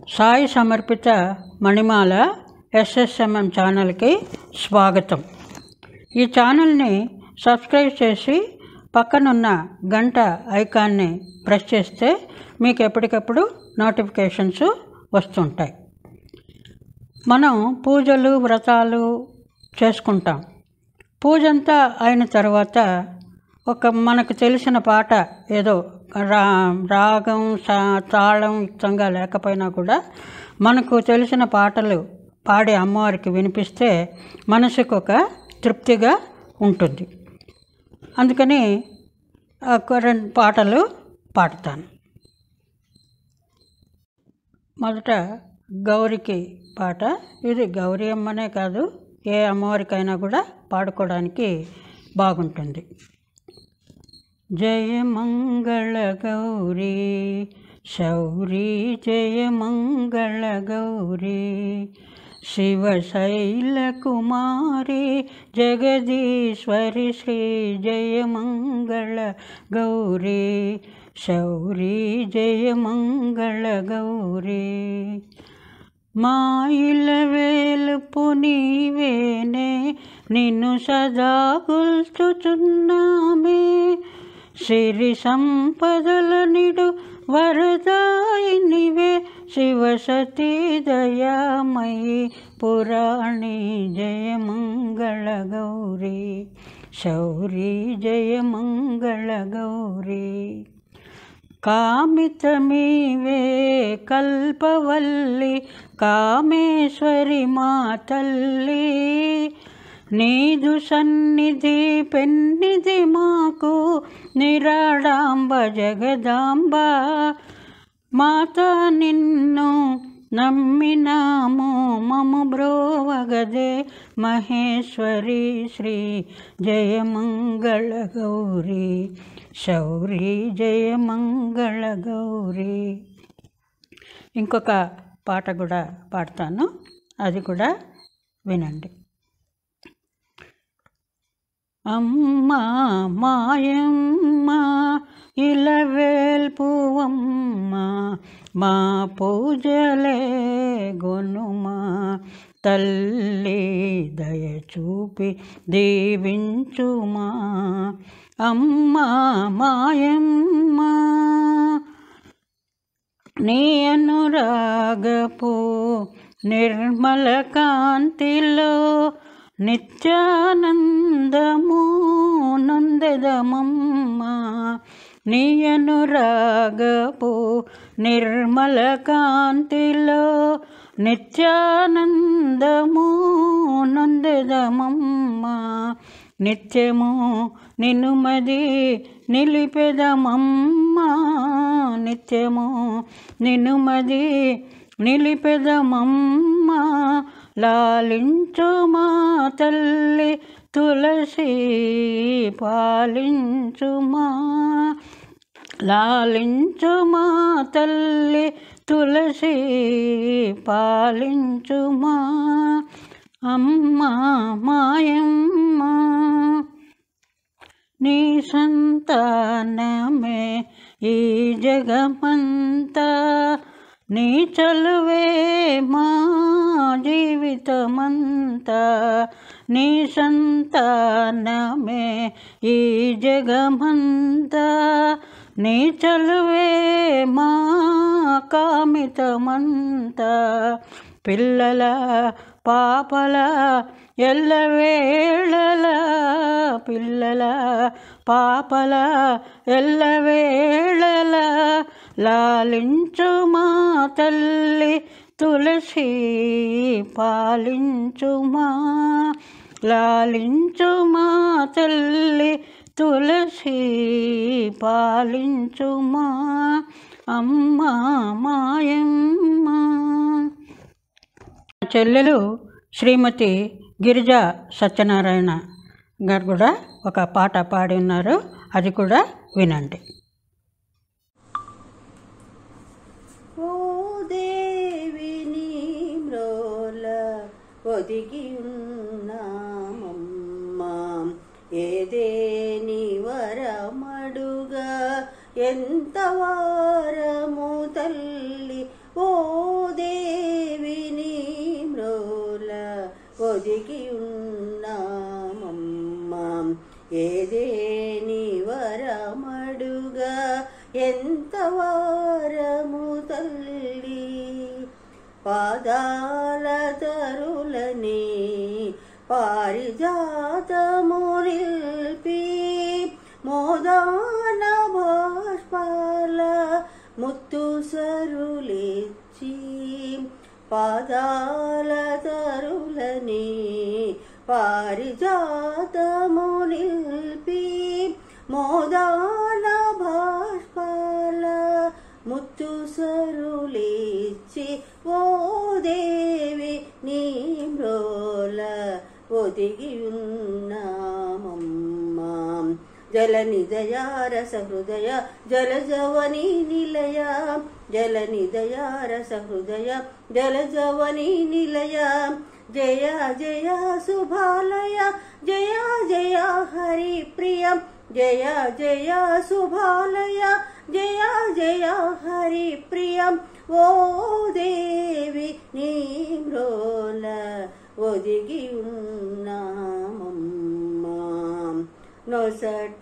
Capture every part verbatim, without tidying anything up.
సాయి సమర్పిత మణిమాల ఎస్ఎస్ఎంఎం ఛానల్కి స్వాగతం. ఈ ఛానల్ని సబ్స్క్రైబ్ చేసి పక్కనున్న గంట ఐకాన్ని ప్రెస్ చేస్తే మీకు ఎప్పటికప్పుడు నోటిఫికేషన్స్ వస్తుంటాయి. మనం పూజలు వ్రతాలు చేసుకుంటాం. పూజంతా అయిన తర్వాత ఒక మనకు తెలిసిన పాట ఏదో రా రాగం సా తాళం యుక్తంగా లేకపోయినా కూడా మనకు తెలిసిన పాటలు పాడి అమ్మవారికి వినిపిస్తే మనసుకు ఒక తృప్తిగా ఉంటుంది. అందుకని రెండు పాటలు పాడతాను. మొదట గౌరికి పాట. ఇది గౌరీ అమ్మనే కాదు, ఏ అమ్మవారికైనా కూడా పాడుకోవడానికి బాగుంటుంది. జయ మంగళ గౌరీ శౌరీ జయ మంగళ గౌరీ శివశైల కుమారి జగదీశ్వరి శ్రీ జయ మంగళ గౌరీ శౌరీ జయ మంగళ గౌరీ. మాయిల వేలుపు నీవేనే నిన్ను సదా కొల్చుచున్నామే. సిరి సంపదల నిడు వరదాయినివే శివసతీ దయామయీ పురాణి జయ మంగళ గౌరీ శౌరీ జయ మంగళ గౌరీ. కామితమీవే కల్పవల్లి కామేశ్వరి మా తల్లి. నీదు సన్నిధి పెన్నిధి మాకు నిరాడాంబ జగదాంబ. మాత నిన్ను నమ్మినాము మము బ్రోవగదే మహేశ్వరి శ్రీ జయ మంగళ గౌరీ శౌరీ జయ మంగళ గౌరీ. ఇంకొక పాట కూడా పాడతాను, అది కూడా వినండి. అమ్మా మాయమ్మ ఇలవేల్పువమ్మ మా పూజలే గొనుమా. తల్లి దయ చూపి దీవించుమా. అమ్మా మాయమ్మ నీ అనురాగపు నిర్మల కాంతిలో నిత్యానందము నందదమమ్మా. నీ అనురాగపు నిర్మల కాంతిలో నిత్యానందము నందదమమ్మా. నిత్యము నిన్ను మది నిలిపెదమమ్మా. నిత్యము నిన్ను మది నిలిపెదమమ్మా. లాలించు మా తల్లి తులసి పాలించుమా. లాలించు మా తల్లి తులసి పాలించుమా. అమ్మా మాయమ్మ నీ సంతానమే ఈ జగమంతా. నీ చలువే మా జీవితమంతా. నీ సంతానమే ఈ జగమంతా. నీ చలువే మా కామితమంతా. పిల్లల పాపల ఎల్లవేళల పిల్లల పాపల ఎల్లవేళల లాలించు మా తల్లి తులసి పాలించుమా. లాలించు మా తల్లి తులసి పాలించుమా. అమ్మా మాయమ్మ. చెల్లెలు శ్రీమతి గిరిజా సత్యనారాయణ గారు కూడా ఒక పాట పాడి ఉన్నారు, అది కూడా వినండి. ఓ దేవిని మ్రోల ఒదిగి ఉన్నామమ్మా. ఏదేని వరమడుగా ఎంత వారము తల్లి. ఓ ఒదిగి ఉన్నామమ్మా. ఏదేని వరమడుగా ఎంత వారము తల్లి, పాదాల తరులని పారిజాతము నిల్పి మోదాన బాష్పాల ముత్తు సరులిచ్చి, పాదాల తరులని పారిజాతము నిల్పి మోదాన బాష్పాల ముత్తు సరులిచ్చి, ఓ దేవి నీ మ్రోల ఒదిగి ఉన్నామమ్మా. జల నిదయా రస హృదయ జలజవని నిలయ, జల నిదయా రస హృదయ జలజవని నిలయ, జయ జయ శుభాలయ జయ జయ హరి ప్రియ, జయ జయ శుభాలయ జయ జయ హరి ప్రియ, ఓ దేవి నీ మ్రోల ఒదిగి ఉన్నామమ్మా. నొసట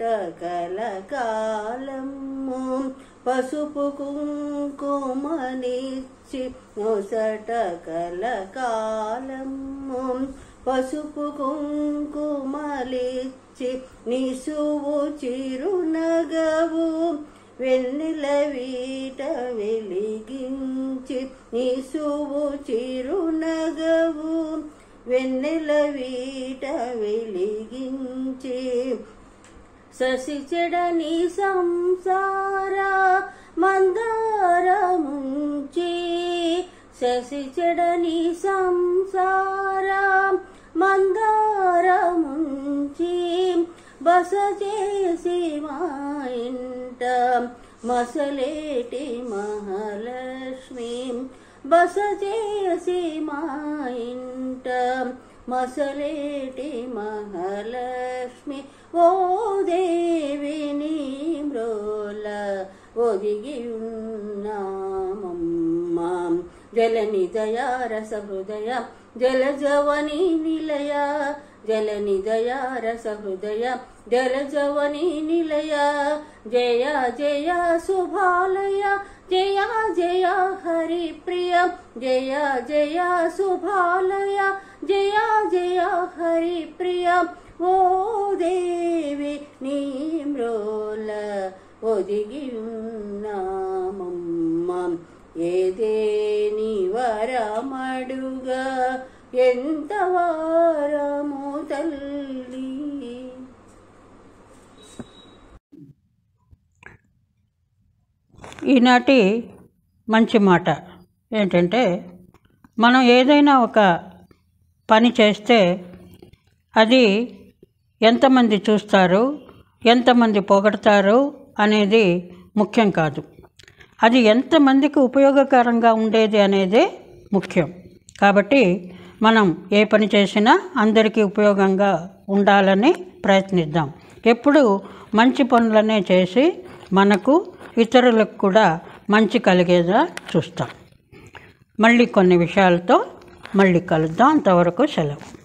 కలకాలము పసుపు కుంకుమనిచ్చి, నొసట కలకాలము పసుపు కుంకుమలిచ్చి, నిసువు చిరునగవు వెన్నెల వీట వెలిగించి, నిసువు చిరునగవు వెన్నెల వీట వెలిగించి, శశిచెడని సంసార మందారముంచి, శశిచెడని సంసార మందారముంచి, బస చేసి మా ఇంట మసలేటి మహాలక్ష్మి, బస చేసి మా ఇంట మసలేటి మహాలక్ష్మి, ఓ దేవి నీ మ్రోల ఒదిగి ఉన్నామమ్మా. జల నిదయా రస హృదయ జలజవని నిలయ, జల నిదయా రస హృదయ జలజవని నిలయ, జయ జయ శుభాలయ జయ జయ హరి ప్రియ, జయ జయ శుభాలయ జయ జయ హరి ప్రియ, ఓ దేవి నీ మ్రోల ఒదిగి ఉన్నామమ్మా. ఏదేని వరమడుగా ఎంత వారము తల్లి. ఈనాటి మంచి మాట ఏంటంటే, మనం ఏదైనా ఒక పని చేస్తే అది ఎంతమంది చూస్తారు, ఎంతమంది పొగడతారు అనేది ముఖ్యం కాదు. అది ఎంతమందికి ఉపయోగకరంగా ఉండేది అనేదే ముఖ్యం. కాబట్టి మనం ఏ పని చేసినా అందరికీ ఉపయోగంగా ఉండాలని ప్రయత్నిద్దాం. ఎప్పుడు మంచి పనులనే చేసి మనకు ఇతరులకు కూడా మంచి కలిగేలా చూస్తాం. మళ్ళీ కొన్ని విషయాలతో మళ్ళీ కలుద్దాం. అంతవరకు సెలవు.